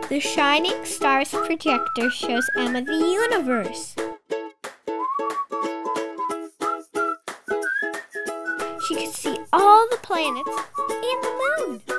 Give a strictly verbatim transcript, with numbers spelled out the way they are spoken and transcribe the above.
The shining stars projector shows Emma the universe. She could see all the planets and the moon.